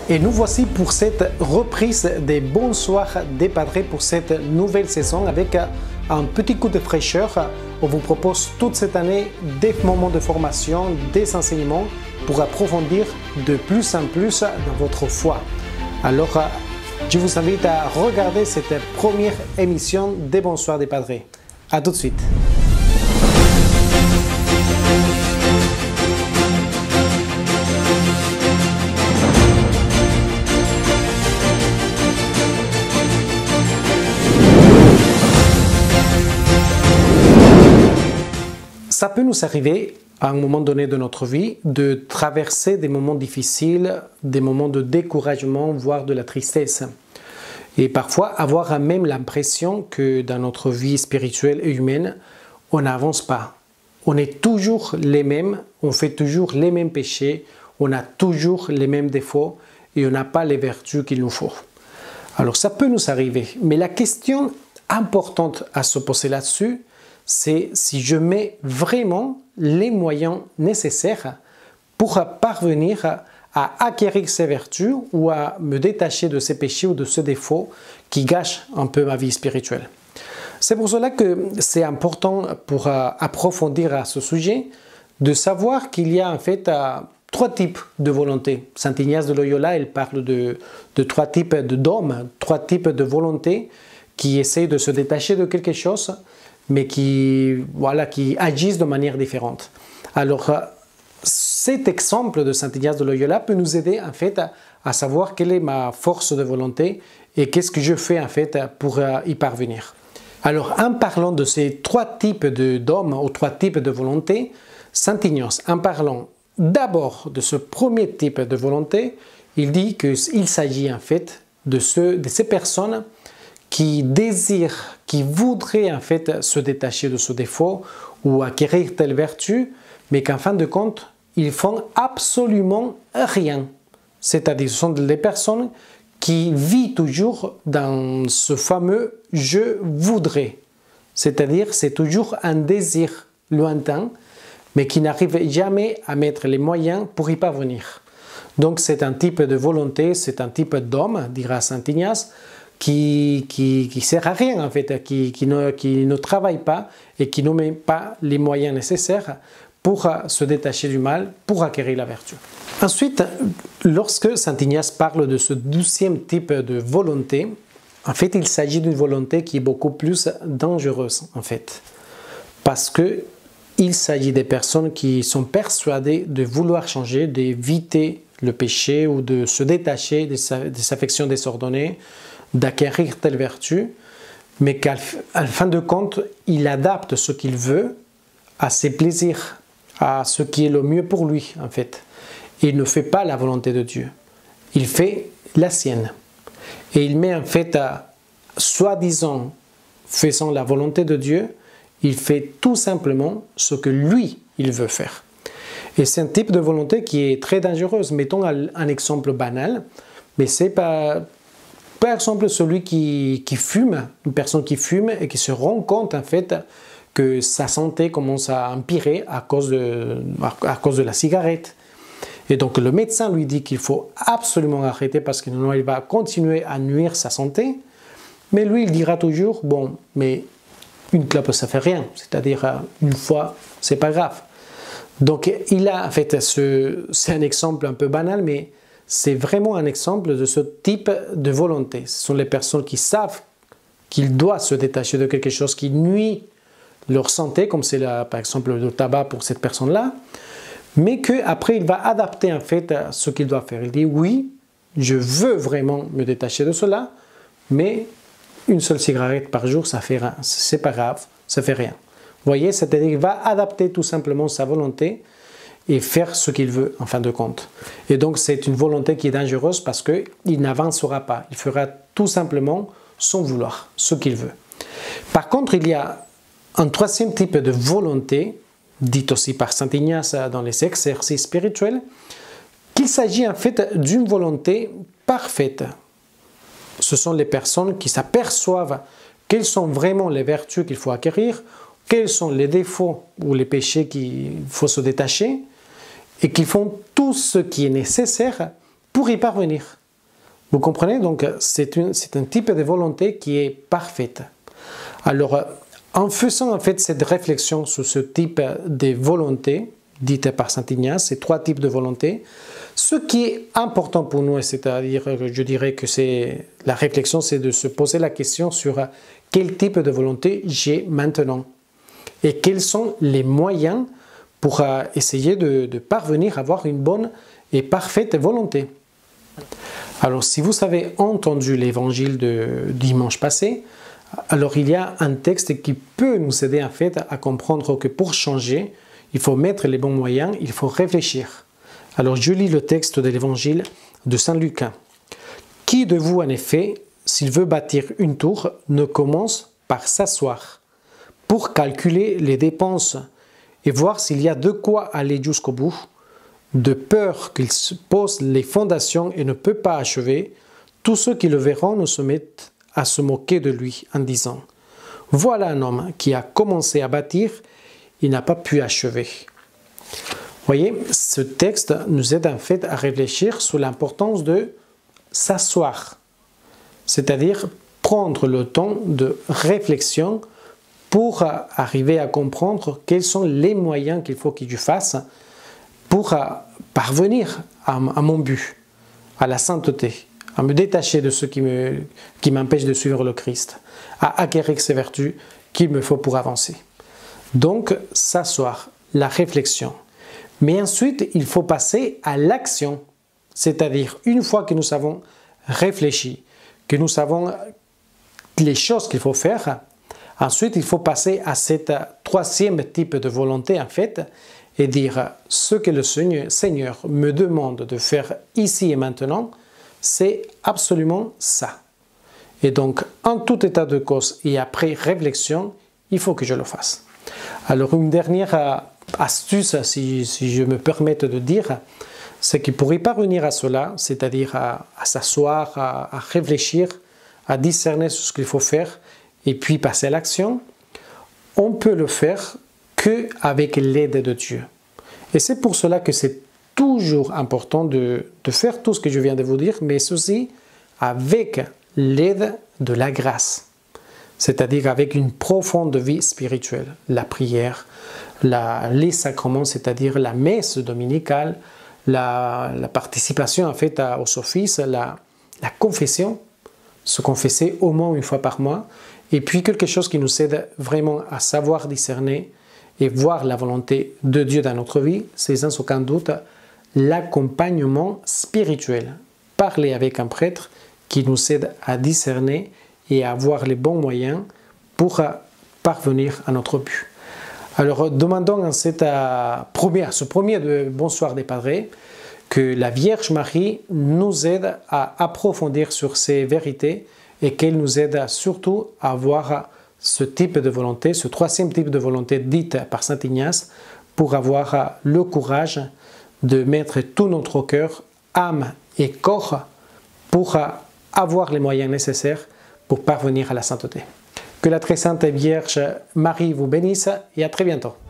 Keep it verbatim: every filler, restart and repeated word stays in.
Et nous voici pour cette reprise des Bonsoirs des Padres pour cette nouvelle saison avec un petit coup de fraîcheur. On vous propose toute cette année des moments de formation, des enseignements pour approfondir de plus en plus dans votre foi. Alors, je vous invite à regarder cette première émission des Bonsoirs des Padres. A tout de suite. Ça peut nous arriver à un moment donné de notre vie de traverser des moments difficiles, des moments de découragement, voire de la tristesse. Et parfois avoir même l'impression que dans notre vie spirituelle et humaine, on n'avance pas. On est toujours les mêmes, on fait toujours les mêmes péchés, on a toujours les mêmes défauts et on n'a pas les vertus qu'il nous faut. Alors ça peut nous arriver, mais la question importante à se poser là-dessus, c'est si je mets vraiment les moyens nécessaires pour parvenir à acquérir ces vertus ou à me détacher de ces péchés ou de ces défauts qui gâchent un peu ma vie spirituelle. C'est pour cela que c'est important pour approfondir à ce sujet de savoir qu'il y a en fait trois types de volonté. Saint Ignace de Loyola, il parle de, de trois types d'hommes, trois types de volonté qui essayent de se détacher de quelque chose mais qui, voilà, qui agissent de manière différente. Alors, cet exemple de Saint Ignace de Loyola peut nous aider en fait à, à savoir quelle est ma force de volonté et qu'est-ce que je fais en fait pour y parvenir. Alors, en parlant de ces trois types d'hommes ou trois types de volonté, Saint Ignace, en parlant d'abord de ce premier type de volonté, il dit qu'il s'agit en fait de, ce, de ces personnes qui désirent, qui voudraient en fait se détacher de ce défaut ou acquérir telle vertu, mais qu'en fin de compte, ils font absolument rien. C'est-à-dire, ce sont des personnes qui vivent toujours dans ce fameux « je voudrais ». C'est-à-dire, c'est toujours un désir lointain, mais qui n'arrive jamais à mettre les moyens pour y parvenir. Donc, c'est un type de volonté, c'est un type d'homme, dira Saint Ignace, qui qui, qui sert à rien en fait, qui, qui, ne, qui ne travaille pas et qui ne met pas les moyens nécessaires pour se détacher du mal, pour acquérir la vertu. Ensuite, lorsque Saint Ignace parle de ce douzième type de volonté, en fait, il s'agit d'une volonté qui est beaucoup plus dangereuse en fait, parce que il s'agit des personnes qui sont persuadées de vouloir changer, d'éviter le péché ou de se détacher des affections désordonnées, d'acquérir telle vertu, mais qu'à la fin de compte, il adapte ce qu'il veut à ses plaisirs, à ce qui est le mieux pour lui, en fait. Et il ne fait pas la volonté de Dieu. Il fait la sienne. Et il met en fait, à, soi-disant, faisant la volonté de Dieu, il fait tout simplement ce que lui, il veut faire. Et c'est un type de volonté qui est très dangereuse. Mettons un exemple banal, mais c'est pas... Par exemple, celui qui, qui fume, une personne qui fume et qui se rend compte en fait que sa santé commence à empirer à cause de, à cause de la cigarette. Et donc le médecin lui dit qu'il faut absolument arrêter parce que sinon il va continuer à nuire sa santé. Mais lui, il dira toujours, bon, mais une clope, ça fait rien. C'est-à-dire une fois, c'est pas grave. Donc il a en fait, ce, c'est un exemple un peu banal, mais c'est vraiment un exemple de ce type de volonté. Ce sont les personnes qui savent qu'ils doivent se détacher de quelque chose qui nuit leur santé, comme c'est par exemple le tabac pour cette personne-là, mais qu'après il va adapter en fait ce qu'il doit faire. Il dit oui, je veux vraiment me détacher de cela, mais une seule cigarette par jour, ça fait rien. C'est pas grave, ça fait rien. Vous voyez, c'est-à-dire qu'il va adapter tout simplement sa volonté et faire ce qu'il veut en fin de compte. Et donc c'est une volonté qui est dangereuse parce qu'il n'avancera pas. Il fera tout simplement son vouloir, ce qu'il veut. Par contre, il y a un troisième type de volonté, dit aussi par Saint Ignace dans les exercices spirituels, qu'il s'agit en fait d'une volonté parfaite. Ce sont les personnes qui s'aperçoivent quelles sont vraiment les vertus qu'il faut acquérir, quels sont les défauts ou les péchés qu'il faut se détacher, et qui font tout ce qui est nécessaire pour y parvenir. Vous comprenez? Donc c'est un type de volonté qui est parfaite. Alors, en faisant en fait cette réflexion sur ce type de volonté, dite par saint Ignace, ces trois types de volonté, ce qui est important pour nous, c'est-à-dire, je dirais que c'est la réflexion, c'est de se poser la question sur quel type de volonté j'ai maintenant et quels sont les moyens pour essayer de, de parvenir à avoir une bonne et parfaite volonté. Alors, si vous avez entendu l'évangile de dimanche passé, alors il y a un texte qui peut nous aider en fait à comprendre que pour changer, il faut mettre les bons moyens, il faut réfléchir. Alors je lis le texte de l'évangile de saint Luc. Qui de vous en effet, s'il veut bâtir une tour, ne commence par s'asseoir pour calculer les dépenses et voir s'il y a de quoi aller jusqu'au bout, de peur qu'il pose les fondations et ne peut pas achever, tous ceux qui le verront ne se mettent à se moquer de lui en disant « Voilà un homme qui a commencé à bâtir, il n'a pas pu achever. » Vous voyez, ce texte nous aide en fait à réfléchir sur l'importance de s'asseoir, c'est-à-dire prendre le temps de réflexion pour arriver à comprendre quels sont les moyens qu'il faut que je fasse pour parvenir à, à mon but, à la sainteté, à me détacher de ce qui me, qui m'empêche de suivre le Christ, à acquérir ces vertus qu'il me faut pour avancer. Donc, s'asseoir, la réflexion. Mais ensuite, il faut passer à l'action, c'est-à-dire une fois que nous avons réfléchi, que nous savons les choses qu'il faut faire, ensuite il faut passer à cet troisième type de volonté en fait, et dire ce que le Seigneur me demande de faire ici et maintenant, c'est absolument ça. Et donc, en tout état de cause et après réflexion, il faut que je le fasse. Alors, une dernière astuce, si, si je me permets de dire, c'est que pour y parvenir à cela, c'est-à-dire à, à s'asseoir, à, à réfléchir, à discerner ce qu'il faut faire et puis passer à l'action, on peut le faire qu'avec l'aide de Dieu. Et c'est pour cela que c'est toujours important de, de faire tout ce que je viens de vous dire, mais ceci avec l'aide de la grâce, c'est-à-dire avec une profonde vie spirituelle, la prière, la, les sacrements, c'est-à-dire la messe dominicale, la, la participation en fait à, aux offices, la, la confession, se confesser au moins une fois par mois, et puis quelque chose qui nous aide vraiment à savoir discerner et voir la volonté de Dieu dans notre vie, c'est sans aucun doute l'accompagnement spirituel. Parler avec un prêtre qui nous aide à discerner et à avoir les bons moyens pour parvenir à notre but. Alors, demandons en cette, euh, première, ce premier de Bonsoir des Padres que la Vierge Marie nous aide à approfondir sur ces vérités et qu'elle nous aide surtout à avoir ce type de volonté, ce troisième type de volonté dite par saint Ignace, pour avoir le courage de mettre tout notre cœur, âme et corps pour avoir les moyens nécessaires pour parvenir à la sainteté. Que la très sainte Vierge Marie vous bénisse et à très bientôt.